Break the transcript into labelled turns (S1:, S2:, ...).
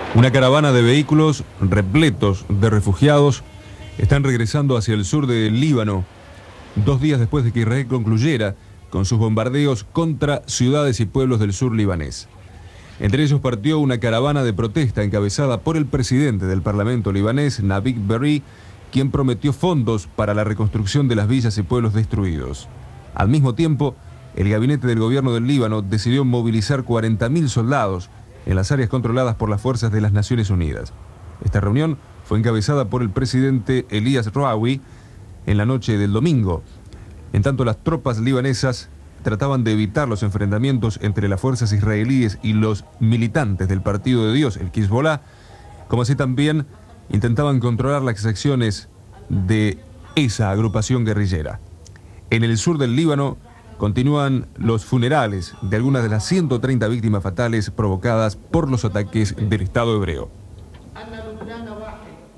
S1: Una caravana de vehículos repletos de refugiados están regresando hacia el sur del Líbano, 2 días después de que Israel concluyera con sus bombardeos contra ciudades y pueblos del sur libanés. Entre ellos partió una caravana de protesta encabezada por el presidente del Parlamento libanés, Nabih Berri, quien prometió fondos para la reconstrucción de las villas y pueblos destruidos. Al mismo tiempo, el gabinete del gobierno del Líbano decidió movilizar 40.000 soldados en las áreas controladas por las fuerzas de las Naciones Unidas. Esta reunión fue encabezada por el presidente Elias Raoui en la noche del domingo. En tanto, las tropas libanesas trataban de evitar los enfrentamientos entre las fuerzas israelíes y los militantes del Partido de Dios, el Hezbollah, como así también intentaban controlar las acciones de esa agrupación guerrillera. En el sur del Líbano continúan los funerales de algunas de las 130 víctimas fatales provocadas por los ataques del Estado hebreo.